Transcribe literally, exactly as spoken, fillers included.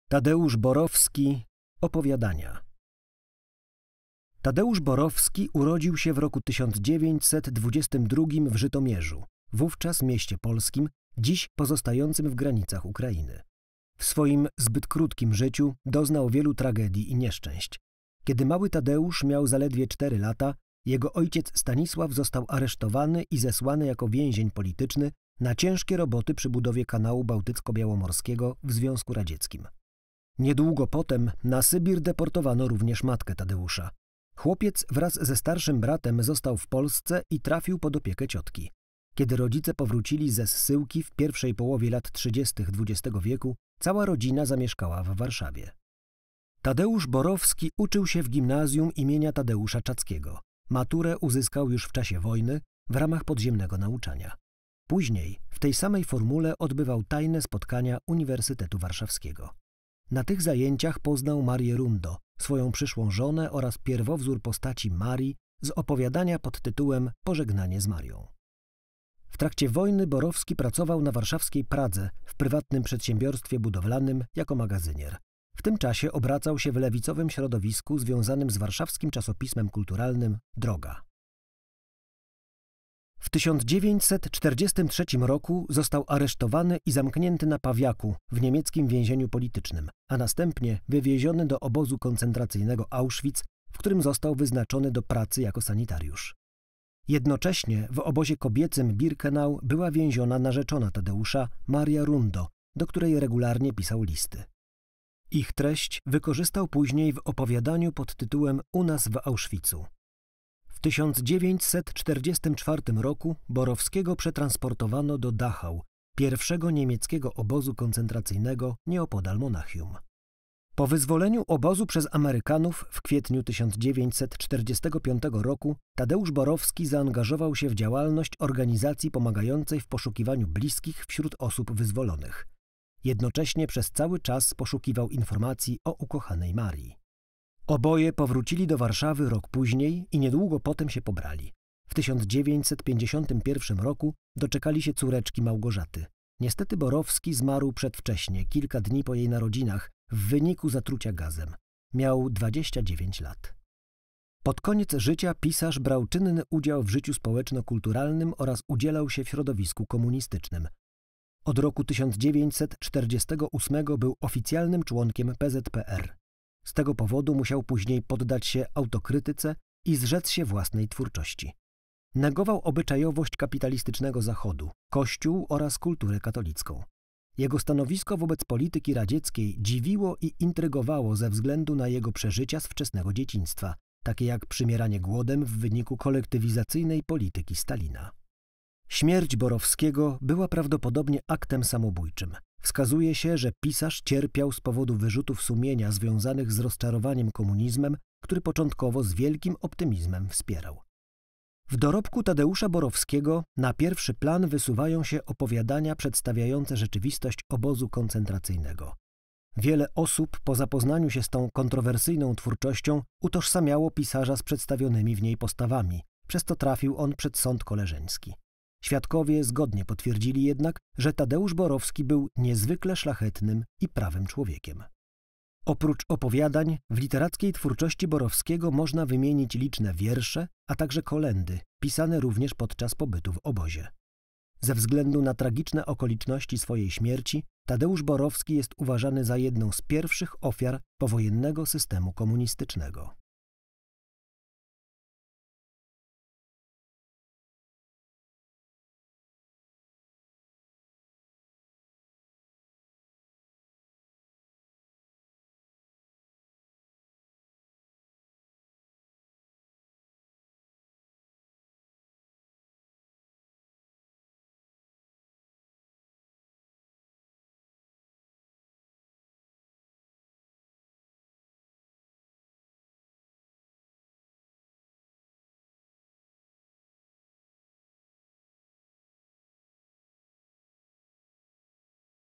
Tadeusz Borowski. Opowiadania. Tadeusz Borowski urodził się w roku tysiąc dziewięćset dwudziestym drugim w Żytomierzu, wówczas mieście polskim, dziś pozostającym w granicach Ukrainy. W swoim zbyt krótkim życiu doznał wielu tragedii i nieszczęść. Kiedy mały Tadeusz miał zaledwie cztery lata, jego ojciec Stanisław został aresztowany i zesłany jako więzień polityczny na ciężkie roboty przy budowie kanału bałtycko-białomorskiego w Związku Radzieckim. Niedługo potem na Sybir deportowano również matkę Tadeusza. Chłopiec wraz ze starszym bratem został w Polsce i trafił pod opiekę ciotki. Kiedy rodzice powrócili ze zsyłki w pierwszej połowie lat trzydziestych dwudziestego wieku, cała rodzina zamieszkała w Warszawie. Tadeusz Borowski uczył się w gimnazjum imienia Tadeusza Czackiego. Maturę uzyskał już w czasie wojny w ramach podziemnego nauczania. Później w tej samej formule odbywał tajne spotkania Uniwersytetu Warszawskiego. Na tych zajęciach poznał Marię Rundo, swoją przyszłą żonę oraz pierwowzór postaci Marii z opowiadania pod tytułem Pożegnanie z Marią. W trakcie wojny Borowski pracował na warszawskiej Pradze w prywatnym przedsiębiorstwie budowlanym jako magazynier. W tym czasie obracał się w lewicowym środowisku związanym z warszawskim czasopismem kulturalnym Droga. W tysiąc dziewięćset czterdziestym trzecim roku został aresztowany i zamknięty na Pawiaku w niemieckim więzieniu politycznym, a następnie wywieziony do obozu koncentracyjnego Auschwitz, w którym został wyznaczony do pracy jako sanitariusz. Jednocześnie w obozie kobiecym Birkenau była więziona narzeczona Tadeusza, Maria Rundo, do której regularnie pisał listy. Ich treść wykorzystał później w opowiadaniu pod tytułem U nas w Auschwitzu. W tysiąc dziewięćset czterdziestym czwartym roku Borowskiego przetransportowano do Dachau, pierwszego niemieckiego obozu koncentracyjnego nieopodal Monachium. Po wyzwoleniu obozu przez Amerykanów w kwietniu tysiąc dziewięćset czterdziestego piątego roku Tadeusz Borowski zaangażował się w działalność organizacji pomagającej w poszukiwaniu bliskich wśród osób wyzwolonych. Jednocześnie przez cały czas poszukiwał informacji o ukochanej Marii. Oboje powrócili do Warszawy rok później i niedługo potem się pobrali. W tysiąc dziewięćset pięćdziesiątym pierwszym roku doczekali się córeczki Małgorzaty. Niestety Borowski zmarł przedwcześnie, kilka dni po jej narodzinach, w wyniku zatrucia gazem. Miał dwadzieścia dziewięć lat. Pod koniec życia pisarz brał czynny udział w życiu społeczno-kulturalnym oraz udzielał się w środowisku komunistycznym. Od roku tysiąc dziewięćset czterdziestego ósmego był oficjalnym członkiem P Z P R. Z tego powodu musiał później poddać się autokrytyce i zrzec się własnej twórczości. Negował obyczajowość kapitalistycznego Zachodu, Kościół oraz kulturę katolicką. Jego stanowisko wobec polityki radzieckiej dziwiło i intrygowało ze względu na jego przeżycia z wczesnego dzieciństwa, takie jak przymieranie głodem w wyniku kolektywizacyjnej polityki Stalina. Śmierć Borowskiego była prawdopodobnie aktem samobójczym. Wskazuje się, że pisarz cierpiał z powodu wyrzutów sumienia związanych z rozczarowaniem komunizmem, który początkowo z wielkim optymizmem wspierał. W dorobku Tadeusza Borowskiego na pierwszy plan wysuwają się opowiadania przedstawiające rzeczywistość obozu koncentracyjnego. Wiele osób po zapoznaniu się z tą kontrowersyjną twórczością utożsamiało pisarza z przedstawionymi w niej postawami, przez to trafił on przed sąd koleżeński. Świadkowie zgodnie potwierdzili jednak, że Tadeusz Borowski był niezwykle szlachetnym i prawym człowiekiem. Oprócz opowiadań, w literackiej twórczości Borowskiego można wymienić liczne wiersze, a także kolędy, pisane również podczas pobytu w obozie. Ze względu na tragiczne okoliczności swojej śmierci, Tadeusz Borowski jest uważany za jedną z pierwszych ofiar powojennego systemu komunistycznego.